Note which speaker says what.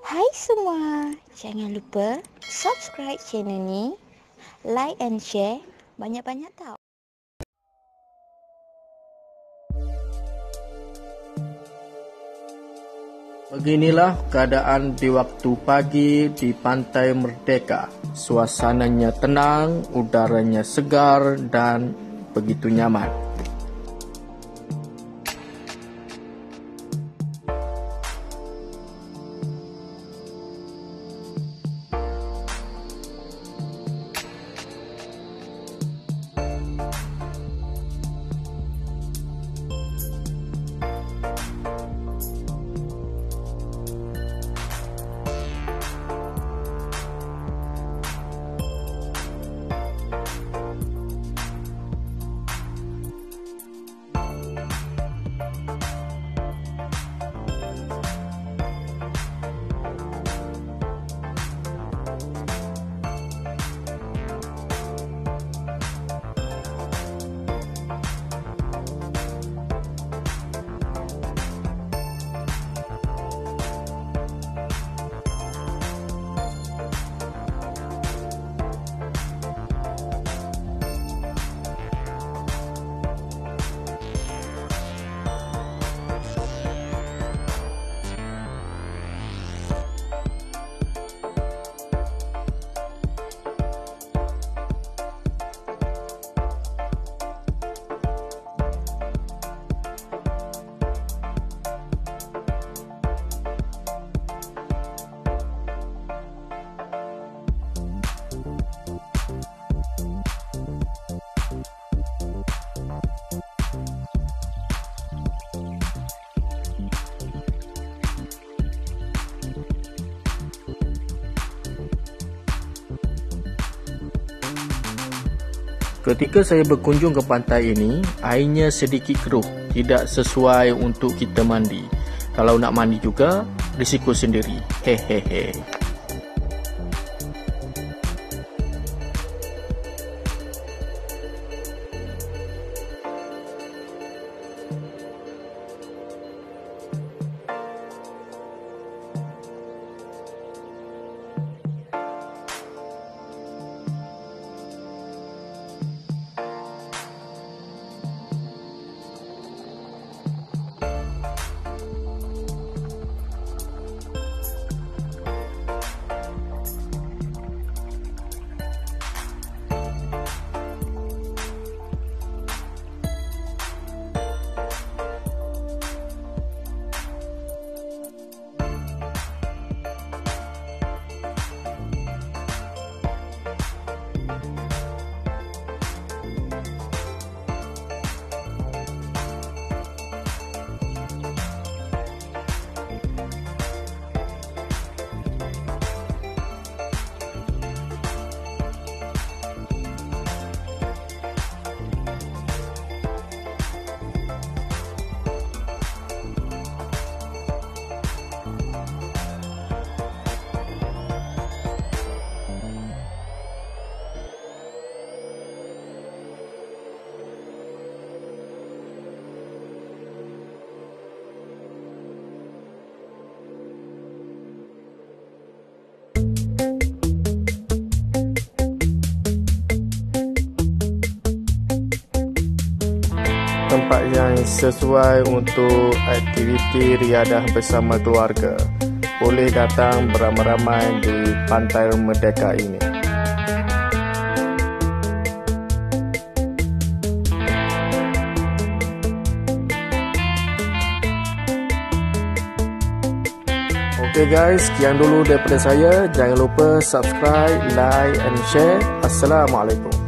Speaker 1: Hai semua, jangan lupa subscribe channel ni, like and share, banyak-banyak tau.
Speaker 2: Beginilah keadaan di waktu pagi di Pantai Merdeka. Suasananya tenang, udaranya segar dan begitu nyaman. Ketika saya berkunjung ke pantai ini, airnya sedikit keruh, tidak sesuai untuk kita mandi. Kalau nak mandi juga, risiko sendiri. Hehehe. Tempat yang sesuai untuk aktiviti riadah bersama keluarga. Boleh datang beramai-ramai di Pantai Merdeka ini. Oke guys, sekian dulu daripada saya. Jangan lupa subscribe, like and share. Assalamualaikum.